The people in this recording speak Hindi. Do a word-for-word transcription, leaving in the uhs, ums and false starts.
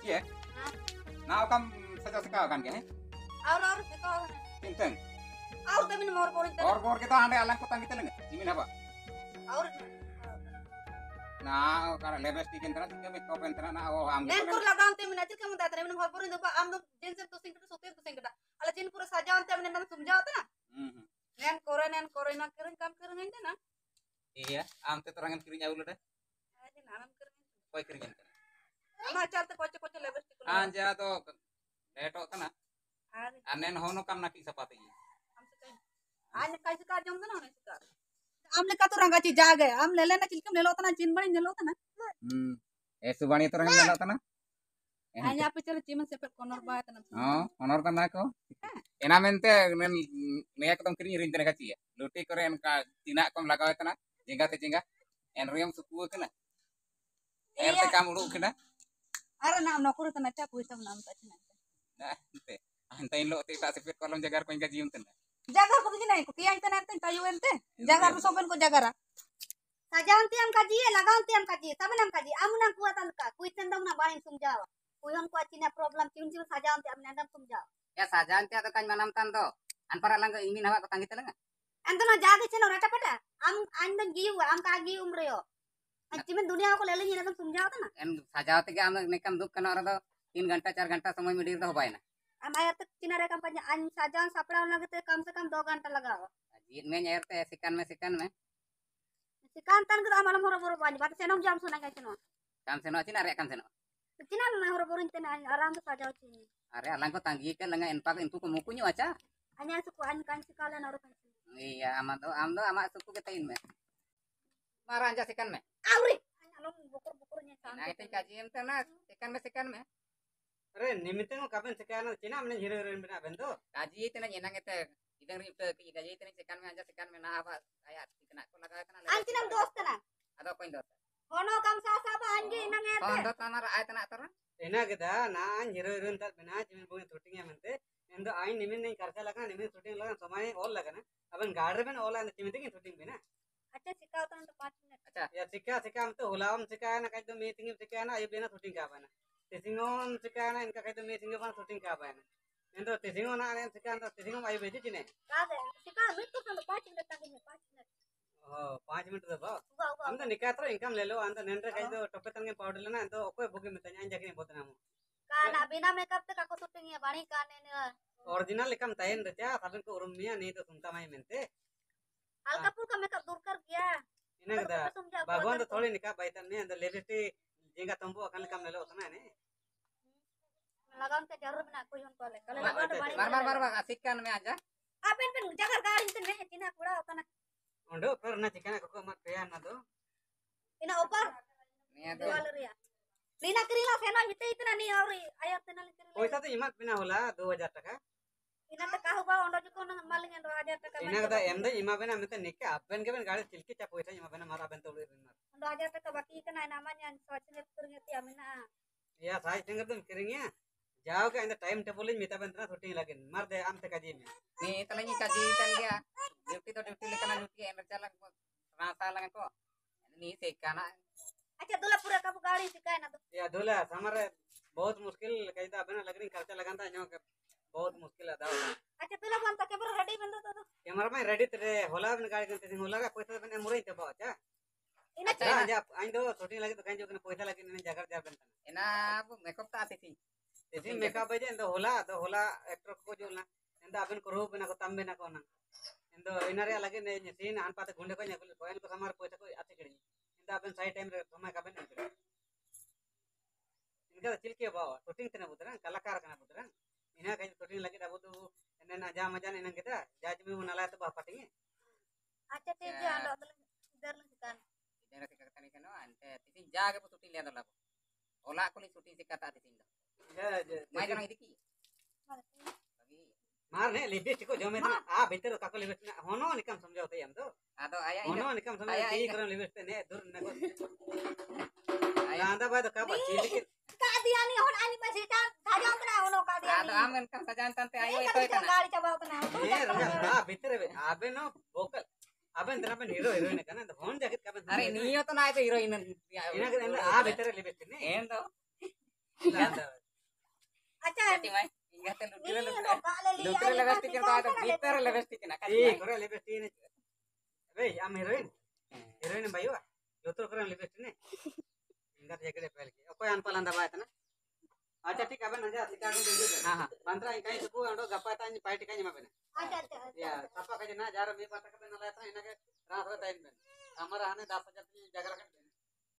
Iya. Nah, kamu saja sekali kan ya? Aur aur sekol. Pinten. Aur tapi nomor porin tadi. Or-or kita ande alang kota kita lengan. Imin apa? Aur. Nah, karena lebes di kentara tiga mit kau kentara na oh am. Nen kur lagan te minat kamu tadi tapi nomor porin dopa am dong jensen tuh singkat tuh tuh singkat. Ala jin pura saja ante minat nam sumjau ta. Mhm. Nen kore nen kore nak keren kam keren aja na. Iya, am te terangan kirinya ulah dah. Aja nanam keren. Koi kirinya. Ama acar te koce koce lebes tikul. Anja to leto kana. Ari. Anen hono kam naki sapati. Am sekai. Ane kai sekar jom na ne sekar. Amle का तो रंगा चीज जा गए हम ले लेना चिलकम ले लो तना चिन बड़ी ले लो तना Hmm. Eh subani to rangan leto na. hanya apa cara ciman sepet konor ba तना Oh, honor kan ako. Enamente nen niya ko tong kiri rin tena kaci ya. Luti ko ren ka tina kom lagaw tena. Jengga te jengga. En riyam suku kana. Er te kam ulu kana. अरे नाम नौकर तना चा पुइसम नाम ता चिना Nah, te. Antain lo te tak sepet kolom jagar ko inga jium tena. jaga ko gini ko kiyan तना ते tayu ente jaga ru soben ko jagara sajanti am kaji laganti am kaji saben am kaji amun am kuatan ka kuiten dong na barin sumjawa kuyon ko acina problem cium cium sajanti am nandam sumjawa Ya sajan te kan manam tan to. An para lang imin hawa ko tangi telenga. ento na jaga cina rata pada am andan giu am ka giu umreo cimen dunia ko lele ni nandam sumjawa तना En sajawate ke am nekam duk kana ora to तीन घंटा चार घंटा समय में डीर तो हो पाए ना. am ayat cina re kampanye an sajan sapra lage te kam se kam दो घंटा लगाओ जीत में यार ते सिकन में सिकन में sikan tan ko amalam horo horo bani bat senong jam sona kai cino काम से नो चिना रे काम से नो. cina me horo horo inte na aram se sajaw cini अरे अलांग को तंगी के लंगा इनपा इनको को मुकुन्यो अच्छा. hanya suku an kan sekalian orang kan Iya amat do am do amat suku kita in में. मारा अंजा सिकन में. Auri, along bukur-bukurnya Nah sampai. itu kaji em tena सिकन में सिकन में. अरे निमित्त को कापन सिकाना चिना हमने हिरो हिरोइन बना बंदो Kaji tena nyenang itu idang rip te ki kaji tena सिकन में अंजा सिकन में ना apa ayat kena ko laga kana. Antinam dost na. Ado koin do. Hono kam sa sa ba anji nang Kon ete. do tamar ay tena tor. एना गदा ना हिरो हिरोइन तक बना जिमिन बोगे शूटिंग है मनते एंदो आई निमिन नहीं खर्चा लगा निमिन शूटिंग लगा समय और लगा ना अपन गार्डन में ओला चिमिन की शूटिंग भी ना Acha sikau tan to पाँच मिनट. अच्छा या सिक्का सिक्का हम तो हुलाम सिक्का ना कहीं तो मीटिंग सिक्का ना ये बिना शूटिंग का बना तिसिंगोन सिक्का ना इनका कहीं तो मीटिंग बना शूटिंग का बना एंदो तिसिंगोन ना ने सिक्का तो तिसिंगोन आई बेची चिने Kade, sikau mitu tan to पाँच मिनट tadi पाँच मिनट. ओ पाँच मिनट तो बा Uga uga. हम तो निकात्र इनकम ले लो अंदर नेंटर कहीं तो टप्पे तंगे पाउडर लेना तो ओके बुके में तंगे जाके नहीं बोलते ना Kana bina makeup te kako syuting ya bani kane ne. Original लिखम तयन रचा सबन को उरुमिया नहीं तो सुनता मैं मिलते Alkapur ka makeup dur kar gya. इन्हें कदा भगवान तो थोड़ी निकाह बैठन में अंदर लेबिस्टी जिंगा तंबू अकल काम ले लो उतना नहीं Lagan te jarur bina ko yon kole. Kale Mar- lagan te bani. Mar mar mar mar सिकन में आजा. Apen pen jagar gaari te ne tina pura kana. उंडो पर ना चिकन को मत पेया ना दो Ina opar. Nia do. Dewal ria. Nina kirila sena mite itna ni auri ayat tena kirila. पैसा तो इमत बिना होला दो हजार टका Ina te kahu ba ondo jiko nang maling endo ajar te ka. इन्हें कदा एम दे इमा बिना मिते निके अपन के बिन गाड़ी चिलकी चा पैसा इमा बिना मारा बन तो ले बिन Ondo ajar te ka baki kana namanya soalnya kurngeti amina. या साइज सिंगर तुम करेंगे जाओ के अंदर टाइम टेबल में मिता बन तना शूटिंग लगे मार दे आम तक जी में Ni telangi kaji tan dia. Duty to duty lekana duty emer jalan rasa lang ko. Ni sekana. Acha dula pura kapu gaari sikai na to. या दूल्हा हमारे बहुत मुश्किल कहीं तो अपना लगनी खर्चा लगाता है के बहुत मुश्किल अदा Acha dula ban ta kebar ready bendo to. Camera में रेडी तेरे होला बन गाड़ी करते हैं होला का पैसा बने मुरई ते बात है Ina Acha जा ina. जा आइन दो शूटिंग लगे तो कहीं जो पैसा लगे नहीं जगह जा बनता Ina bu makeup ta ati. इसी मेकअप है इंदो होला तो होला एक्टर को जो ना इंदो अपन को रूप बना को तम बना को ना इंदो इनरे लगे ने सीन आन पाते गुंडे को ने कोयल को हमारे पैसा को आते करी इंदो अपन साइड टाइम रे समय का बन नहीं इनका चिलके बाव शूटिंग तना बुतरा कलाकार कना बुतरा इना कहीं शूटिंग लगे अब तो इन्हें ना जा मजा नहीं नंगे था जाज में वो नाला तो बाप पाटेंगे acha te Ya. ja ando dar lang sikan. Dera tika tani kano ante tisin jaga pu shooting lihat labo. Ola ko ni shooting si kata tisin do. Mai kana idiki. Lagi. मार ने लिपस्टिक को जो में ना आ भीतर का को लिपस्टिक होनो निकम समझाओ ते हम तो Ado aya होनो ina. निकम समझाओ Aya, ती ina. करो लिपस्टिक ने दूर न को Aya. लांदा बाद का बच्ची लेकिन Ka dia ni hon ani pa sikan. Sajang kana hono ka dia Ado ni. amen kan sajan tante ayo Ina ito ka kana. gaari chabaw kana. ने रंगा आ भीतर आबे नो वोकल आबे तेरा अपन हीरो हीरोइन कना तो होन जैकेट का बन Are niyo to na ito heroine. इना के आ भीतर लिपस्टिक ने Endo. अच्छा Kati mai. Ingat lu ini dulu lu. lo kak leli Lu dulu lebih stikin tahu tuh. Gitar lebih stikin Iya, kati. kurang lebih ini. Weh, am heroin. Heroin bayu ah. Lotor kurang lebih ini. Ingat ya kede pelki. Oke an palan da bayat na. Acha ठीक है नंजा टिका को दे दे हां हां बंतरा इकाई सुकु अंडो गप्पा तानी पाई टिका नी माबेना अच्छा अच्छा या सपा कजे ना जार मी पाटा के ना लेता इना के रात हो टाइम में हमारा हने दस हजार की जगह रख